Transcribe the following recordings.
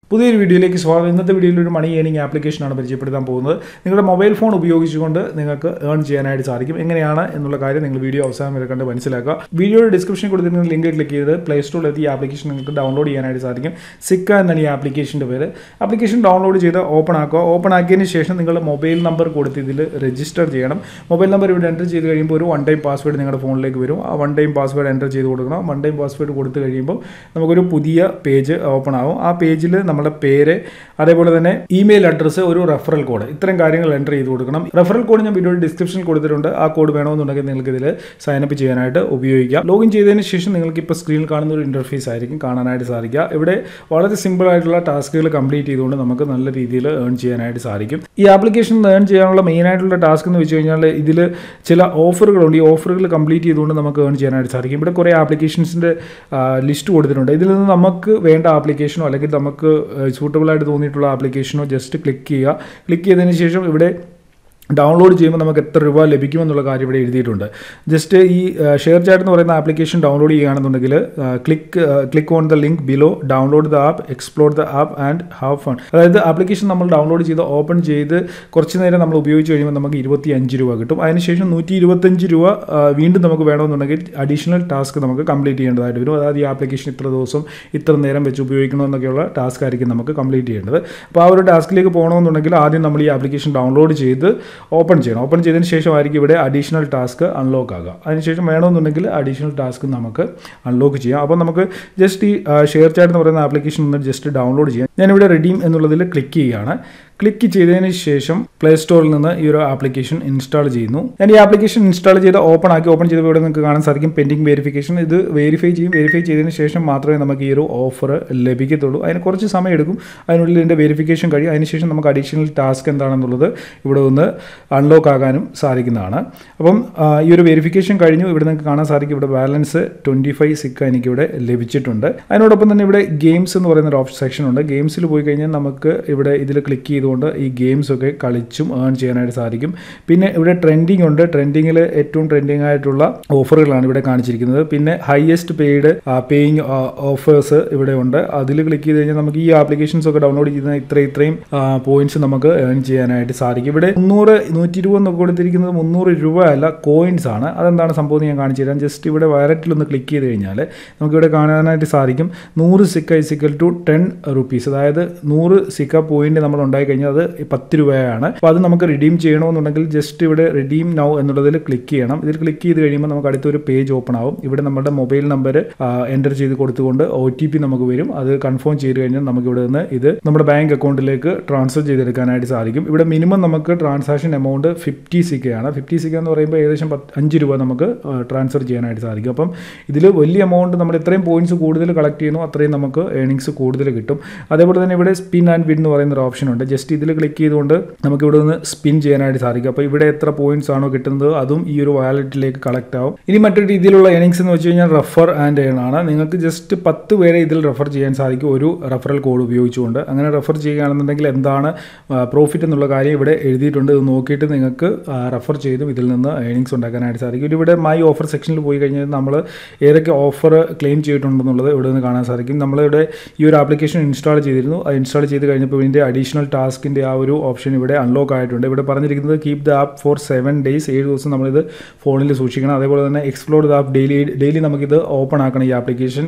പുതിയൊരു വീഡിയോയിലേക്ക് സ്വാഗതം. ഇന്നത്തെ വീഡിയോയിൽ ഒരു മണി ഏണിംഗ് ആപ്ലിക്കേഷനാണ് പരിചയപ്പെടുത്താൻ പോകുന്നത്. നിങ്ങളുടെ മൊബൈൽ ഫോൺ ഉപയോഗിച്ചുകൊണ്ട് നിങ്ങൾക്ക് ഏൺ ചെയ്യാനായിട്ട് സാധിക്കും. എങ്ങനെയാണ് എന്നുള്ള കാര്യം നിങ്ങൾ വീഡിയോ അവസാനം വരെ കണ്ട് മനസ്സിലാക്കുക. വീഡിയോയുടെ ഡിസ്ക്രിപ്ഷനിൽ കൊടുത്തിരുന്ന ലിങ്ക് ക്ലിക്ക് ചെയ്ത് പ്ലേ സ്റ്റോറിലെത്തി ഈ ആപ്ലിക്കേഷൻ നിങ്ങൾക്ക് ഡൗൺലോഡ് ചെയ്യാനായിട്ട് സാധിക്കും. സിക്ക എന്നാണ് ഈ ആപ്ലിക്കേഷൻ്റെ പേര്. ആപ്ലിക്കേഷൻ ഡൗൺലോഡ് ചെയ്ത് ഓപ്പൺ ആക്കുക. ഓപ്പൺ ആക്കിയതിന് ശേഷം നിങ്ങളുടെ മൊബൈൽ നമ്പർ കൊടുത്ത് ഇതിൽ രജിസ്റ്റർ ചെയ്യണം. മൊബൈൽ നമ്പർ ഇവിടെ എൻ്റർ ചെയ്ത് കഴിയുമ്പോൾ ഒരു വൺ ടൈം പാസ്വേഡ് നിങ്ങളുടെ ഫോണിലേക്ക് വരും. ആ വൺ ടൈം പാസ്വേഡ് എൻ്റർ ചെയ്ത് കൊടുക്കണം. വൺ ടൈം പാസ്വേഡ് കൊടുത്തു കഴിയുമ്പോൾ നമുക്കൊരു പുതിയ പേജ് ഓപ്പൺ ആകും. ആ പേജിൽ നമ്മുടെ പേര്, അതേപോലെ തന്നെ ഇമെയിൽ അഡ്രസ്സ്, ഒരു റെഫറൽ കോഡ്, ഇത്തരം കാര്യങ്ങൾ എൻ്റർ ചെയ്ത് കൊടുക്കണം. റെഫറൽ കോഡ് ഞാൻ വീഡിയോയുടെ ഡിസ്ക്രിപ്ഷനിൽ കൊടുത്തിട്ടുണ്ട്. ആ കോഡ് വേണമെന്നുണ്ടെങ്കിൽ നിങ്ങൾക്ക് ഇതിൽ സൈനപ്പ് ചെയ്യാനായിട്ട് ഉപയോഗിക്കാം. ലോഗിൻ ചെയ്തതിന് ശേഷം നിങ്ങൾക്ക് ഇപ്പോൾ സ്ക്രീനിൽ കാണുന്ന ഒരു ഇൻ്റർഫേസ് ആയിരിക്കും കാണാനായിട്ട് സാധിക്കുക. ഇവിടെ വളരെ സിമ്പിൾ ആയിട്ടുള്ള ടാസ്കുകൾ കംപ്ലീറ്റ് ചെയ്തുകൊണ്ട് നമുക്ക് നല്ല രീതിയിൽ ഏൺ ചെയ്യാനായിട്ട് സാധിക്കും. ഈ ആപ്ലിക്കേഷൻ ഏൺ ചെയ്യാനുള്ള മെയിൻ ആയിട്ടുള്ള ടാസ്ക് എന്ന് വെച്ച് കഴിഞ്ഞാൽ ഇതിൽ ചില ഓഫറുകളുണ്ട്. ഈ ഓഫറുകൾ കംപ്ലീറ്റ് ചെയ്തുകൊണ്ട് നമുക്ക് ഏൺ ചെയ്യാനായിട്ട് സാധിക്കും. ഇവിടെ കുറേ ആപ്ലിക്കേഷൻസിൻ്റെ ലിസ്റ്റ് കൊടുത്തിട്ടുണ്ട്. ഇതിൽ നിന്ന് നമുക്ക് വേണ്ട ആപ്ലിക്കേഷനോ അല്ലെങ്കിൽ നമുക്ക് സൂട്ടബിൾ ആയിട്ട് തോന്നിയിട്ടുള്ള ആപ്ലിക്കേഷനോ ജസ്റ്റ് ക്ലിക്ക് ചെയ്യുക. ക്ലിക്ക് ചെയ്തതിന് ശേഷം ഇവിടെ ഡൗൺലോഡ് ചെയ്യുമ്പോൾ നമുക്ക് എത്ര രൂപ ലഭിക്കുമെന്നുള്ള കാര്യം ഇവിടെ എഴുതിയിട്ടുണ്ട്. ജസ്റ്റ് ഈ ഷെയർ ചാറ്റ് എന്ന് പറയുന്ന ആപ്ലിക്കേഷൻ ഡൗൺലോഡ് ചെയ്യുകയാണെന്നുണ്ടെങ്കിൽ click on the link below, download the app, explore the app and have fun. അതായത് ആപ്ലിക്കേഷൻ നമ്മൾ ഡൗൺലോഡ് ചെയ്ത് ഓപ്പൺ ചെയ്ത് കുറച്ച് നേരം നമ്മൾ ഉപയോഗിച്ച് കഴിയുമ്പോൾ നമുക്ക് 25 രൂപ കിട്ടും. അതിനുശേഷം 125 രൂപ വീണ്ടും നമുക്ക് വേണമെന്നുണ്ടെങ്കിൽ അഡീഷണൽ ടാസ്ക് നമുക്ക് കംപ്ലീറ്റ് ചെയ്യേണ്ടതായിട്ട് വരും. അതായത് ഈ ആപ്ലിക്കേഷൻ ഇത്ര ദിവസം ഇത്ര നേരം വെച്ച് ഉപയോഗിക്കണമെന്നൊക്കെയുള്ള ടാസ്ക് ആയിരിക്കും നമുക്ക് കംപ്ലീറ്റ് ചെയ്യേണ്ടത്. അപ്പോൾ ആ ഒരു ടാസ്കിലേക്ക് പോകണമെന്നുണ്ടെങ്കിൽ ആദ്യം നമ്മൾ ഈ ആപ്ലിക്കേഷൻ ഡൗൺലോഡ് ചെയ്ത് ഓപ്പൺ ചെയ്യണം. ഓപ്പൺ ചെയ്തതിന് ശേഷമായിരിക്കും ഇവിടെ അഡീഷണൽ ടാസ്ക് അൺലോക്ക് ആകുക. അതിനുശേഷം വേണമെന്നുണ്ടെങ്കിൽ അഡീഷണൽ ടാസ്ക് നമുക്ക് അൺലോക്ക് ചെയ്യാം. അപ്പോൾ നമുക്ക് ജസ്റ്റ് ഈ ഷെയർ ചാറ്റ് എന്ന് പറയുന്ന ആപ്ലിക്കേഷൻ ഒന്ന് ജസ്റ്റ് ഡൗൺലോഡ് ചെയ്യാം. ഞാനിവിടെ റെഡീം എന്നുള്ളതിൽ ക്ലിക്ക് ചെയ്യുകയാണ്. ക്ലിക്ക് ചെയ്തതിന് ശേഷം പ്ലേ സ്റ്റോറിൽ നിന്ന് ഈ ഒരു ആപ്ലിക്കേഷൻ ഇൻസ്റ്റാൾ ചെയ്യുന്നു. ഞാൻ ഈ ആപ്ലിക്കേഷൻ ഇൻസ്റ്റാൾ ചെയ്ത് ഓപ്പൺ ചെയ്തപ്പോൾ ഇവിടെ നിങ്ങൾക്ക് കാണാൻ സാധിക്കും പെൻഡിങ് വെരിഫിക്കേഷൻ. ഇത് വെരിഫൈ ചെയ്യും. വെരിഫൈ ചെയ്തതിന് ശേഷം മാത്രമേ നമുക്ക് ഈ ഒരു ഓഫർ ലഭിക്കത്തുള്ളൂ. അതിന് കുറച്ച് സമയം എടുക്കും. അതിനുള്ളിൽ ഇതിൻ്റെ വെരിഫിക്കേഷൻ കഴിയും. അതിനുശേഷം നമുക്ക് അഡീഷണൽ ടാസ്ക് എന്താണെന്നുള്ളത് ഇവിടെ ഒന്ന് അൺലോക്ക് ആകാനും സാധിക്കുന്നതാണ്. അപ്പം ഈ ഒരു വെരിഫിക്കേഷൻ കഴിഞ്ഞു. ഇവിടെ നിങ്ങൾക്ക് കാണാൻ സാധിക്കും ഇവിടെ ബാലൻസ് 25 സിക്ക എനിക്കിവിടെ ലഭിച്ചിട്ടുണ്ട്. അതിനോടൊപ്പം തന്നെ ഇവിടെ ഗെയിംസ് എന്ന് പറയുന്ന ഒരു ഓപ്ഷൻ സെക്ഷൻ ഉണ്ട്. ഗെയിംസിൽ പോയി കഴിഞ്ഞാൽ നമുക്ക് ഇവിടെ ഇതിൽ ക്ലിക്ക് ചെയ്ത് ഈ ഗെയിംസ് ഒക്കെ കളിച്ചും ഏൺ ചെയ്യാനായിട്ട് സാധിക്കും. പിന്നെ ഇവിടെ ട്രെൻഡിങ് ഉണ്ട്. ട്രെൻഡിങ്ങിൽ ഏറ്റവും ട്രെൻഡിങ് ആയിട്ടുള്ള ഓഫറുകളാണ് ഇവിടെ കാണിച്ചിരിക്കുന്നത്. പിന്നെ ഹയസ്റ്റ് പെയ്ഡ് പേയിങ് ഓഫേഴ്സ് ഇവിടെ ഉണ്ട്. അതിൽ ക്ലിക്ക് ചെയ്ത് കഴിഞ്ഞാൽ നമുക്ക് ഈ ആപ്ലിക്കേഷൻസ് ഒക്കെ ഡൗൺലോഡ് ചെയ്യുന്ന ഇത്രയും പോയിന്റ്സ് നമുക്ക് ഏൺ ചെയ്യാനായിട്ട് സാധിക്കും. ഇവിടെ 100, 120 എന്നൊക്കെ കൊടുത്തിരിക്കുന്നത് 300 രൂപ അല്ല, കോയിൻസ് ആണ്. അതെന്താണ് സംഭവം ഞാൻ കാണിച്ചു തരാം. ജസ്റ്റ് ഇവിടെ വയലറ്റിലൊന്ന് ക്ലിക്ക് ചെയ്ത് കഴിഞ്ഞാൽ നമുക്കിവിടെ കാണാനായിട്ട് സാധിക്കും 100 സിക്ക = 10 റുപ്പീസ്. അതായത് 100 സിക്ക പോയിന്റ് നമ്മൾ ഉണ്ടായി കഴിഞ്ഞാൽ അത് 10 രൂപയാണ്. അപ്പോൾ അത് നമുക്ക് റിഡീം ചെയ്യണമെന്നുണ്ടെങ്കിൽ ജസ്റ്റ് ഇവിടെ റിഡീം നൗ എന്നുള്ളതിൽ ക്ലിക്ക് ചെയ്യണം. ഇതിൽ ക്ലിക്ക് ചെയ്ത് കഴിയുമ്പോൾ നമുക്ക് അടുത്തൊരു പേജ് ഓപ്പൺ ആവും. ഇവിടെ നമ്മുടെ മൊബൈൽ നമ്പർ എൻ്റർ ചെയ്ത് കൊടുത്തുകൊണ്ട് OTP നമുക്ക് വരും. അത് കൺഫേം ചെയ്ത് കഴിഞ്ഞാൽ നമുക്ക് ഇവിടെ നിന്ന് ഇത് നമ്മുടെ ബാങ്ക് അക്കൗണ്ടിലേക്ക് ട്രാൻസ്ഫർ ചെയ്തെടുക്കാനായിട്ട് സാധിക്കും. ഇവിടെ മിനിമം നമുക്ക് ട്രാൻസാക്ഷൻ എമൗണ്ട് 50 സിക്കയാണ്. 50 സിക്ക എന്ന് പറയുമ്പോൾ ഏകദേശം 5 രൂപ നമുക്ക് ട്രാൻസ്ഫർ ചെയ്യാനായിട്ട് സാധിക്കും. അപ്പം ഇതിൽ വലിയ എമൗണ്ട് നമ്മൾ എത്രയും പോയിന്റ്സ് കൂടുതൽ കളക്ട് ചെയ്യുന്നു അത്രയും നമുക്ക് ഏണിങ്സ് കൂടുതൽ കിട്ടും. അതേപോലെ തന്നെ ഇവിടെ സ്പിൻ ആൻഡ് വിൻ എന്ന് പറയുന്ന ഒരു ഓപ്ഷൻ ഉണ്ട്. ജസ്റ്റ് ഇതിൽ ക്ലിക്ക് ചെയ്തുകൊണ്ട് നമുക്ക് ഇവിടെ നിന്ന് സ്പിൻ ചെയ്യാനായിട്ട് സാധിക്കും. അപ്പോൾ ഇവിടെ എത്ര പോയിന്റ്സ് ആണോ കിട്ടുന്നത് അതും ഈ ഒരു വാലറ്റിലേക്ക് കളക്ട് ആവും. ഇനി മറ്റൊരു രീതിയിലുള്ള ഏണിങ്സ് എന്ന് വെച്ച് കഴിഞ്ഞാൽ റെഫർ ആൻഡ് ഏൺ ആണ്. നിങ്ങൾക്ക് ജസ്റ്റ് 10 പേരെ ഇതിൽ റെഫർ ചെയ്യാൻ സാധിക്കും ഒരു റെഫറൽ കോഡ് ഉപയോഗിച്ചുകൊണ്ട്. അങ്ങനെ റെഫർ ചെയ്യുകയാണെന്നുണ്ടെങ്കിൽ എന്താണ് പ്രോഫിറ്റ് എന്നുള്ള കാര്യം ഇവിടെ എഴുതിയിട്ടുണ്ട്. ഇത് നോക്കിയിട്ട് നിങ്ങൾക്ക് റെഫർ ചെയ്തും ഇതിൽ നിന്ന് ഏണിങ്സ് ഉണ്ടാക്കാനായിട്ട് സാധിക്കും. ഇവിടെ മൈ ഓഫർ സെക്ഷനിൽ പോയി കഴിഞ്ഞാൽ നമ്മൾ ഏതൊക്കെ ഓഫർ ക്ലെയിം ചെയ്തിട്ടുണ്ടെന്നുള്ളത് ഇവിടെ നിന്ന് കാണാൻ സാധിക്കും. നമ്മളിവിടെ ഈ ഒരു ആപ്ലിക്കേഷൻ ഇൻസ്റ്റാൾ ചെയ്തിരുന്നു. അത് ഇൻസ്റ്റാൾ ചെയ്ത് കഴിഞ്ഞപ്പോൾ ഇതിൻ്റെ അഡീഷണൽ ടാസ്കിൻ്റെ ആ ഒരു ഓപ്ഷൻ ഇവിടെ അൺലോക്ക് ആയിട്ടുണ്ട്. ഇവിടെ പറഞ്ഞിരിക്കുന്നത് keep the app for 7 days, 7 ദിവസം നമ്മളിത് ഫോണിൽ സൂക്ഷിക്കണം. അതേപോലെ തന്നെ എക്സ്പ്ലോർ ദ ആപ്പ് ഡെയിലി നമുക്കിത് ഓപ്പൺ ആക്കണം ഈ ആപ്ലിക്കേഷൻ.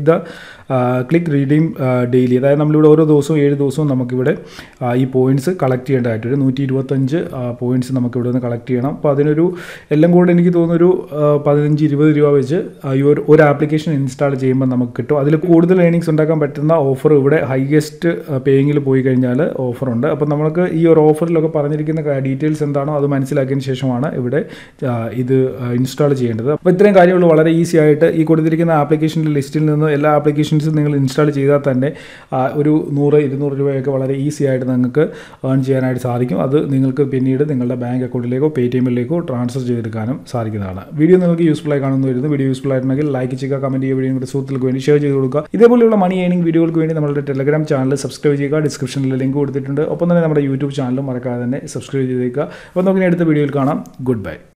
Click redeem daily. അതായത് നമ്മളിവിടെ ഓരോ ദിവസവും 7 ദിവസവും നമുക്കിവിടെ ഈ പോയിന്റ്സ് കളക്ട് ചെയ്യേണ്ടതായിട്ട് വരും. 125 പോയിന്റ്സ് നമുക്കിവിടെ നിന്ന് കളക്ട് ചെയ്യണം. അപ്പോൾ അതിനൊരു എല്ലാം കൂടെ എനിക്ക് തോന്നുന്നൊരു 15-20 രൂപ വെച്ച് ഈ ഒരു ആപ്ലിക്കേഷൻ ഇൻസ്റ്റാൾ ചെയ്യുമ്പോൾ നമുക്ക് കിട്ടും. അതിൽ കൂടുതൽ ഏണിങ്സ് ഉണ്ടാക്കാൻ പറ്റുന്ന ഓഫർ ഇവിടെ ഹൈയസ്റ്റ് പേയിങ്ങിൽ പോയി കഴിഞ്ഞാൽ ഓഫറുണ്ട്. അപ്പോൾ നമുക്ക് ഈ ഒരു ഓഫറിലൊക്കെ പറഞ്ഞിരിക്കുന്ന ഡീറ്റെയിൽസ് എന്താണോ അത് മനസ്സിലാക്കിയതിന് ശേഷമാണ് ഇവിടെ ഇത് ഇൻസ്റ്റാൾ ചെയ്യേണ്ടത്. അപ്പോൾ ഇത്രയും കാര്യങ്ങൾ വളരെ ഈസി ആയിട്ട് ഈ കൊടുത്തിരിക്കുന്ന ആപ്ലിക്കേഷൻ്റെ ലിസ്റ്റിൽ നിന്ന് എല്ലാ ആപ്ലിക്കേഷൻസും നിങ്ങൾ ഇൻസ്റ്റാൾ ചെയ്താൽ തന്നെ ഒരു 100-200 രൂപയൊക്കെ വളരെ ഈസി ആയിട്ട് നിങ്ങൾക്ക് ഏൺ ചെയ്യാനായിട്ട് സാധിക്കും. അത് നിങ്ങൾക്ക് പിന്നീട് നിങ്ങളുടെ ബാങ്ക് അക്കൗണ്ടിലേക്കോ പേടിഎമ്മിലേക്കോ ട്രാൻസ്ഫർ ചെയ്തെടുക്കാനും സാധിക്കുന്നതാണ്. വീഡിയോ നിങ്ങൾക്ക് യൂസ്ഫുൾ ആയി കാണുന്നു വരുന്നു. വീഡിയോ യൂസ്ഫുൾ ആയിട്ടുണ്ടെങ്കിൽ ലൈക്ക് ചെയ്യുക, കമൻറ്റ് ചെയ്യുക, വീഡിയോ നിങ്ങളുടെ സുഹൃത്തുക്കൾക്ക് വേണ്ടി ഷെയർ ചെയ്ത് കൊടുക്കുക. ഇതേപോലെയുള്ള മണി ഏണിംഗ് വീഡിയോകൾക്ക് വേണ്ടി നമ്മുടെ ടെലഗ്രാം ചാനൽ സബ്സ്ക്രൈബ് ചെയ്യുക. ഡിസ്ക്രിപ്ഷനിൽ ലിങ്ക് കൊടുത്തിട്ടുണ്ട്. ഒപ്പം തന്നെ നമ്മുടെ യൂട്യൂബ് ചാനലും മറക്കാതെ തന്നെ സബ്സ്ക്രൈബ് ചെയ്തേക്കുക. അപ്പോൾ നമുക്ക് അടുത്ത വീഡിയോയിൽ കാണാം. Good bye.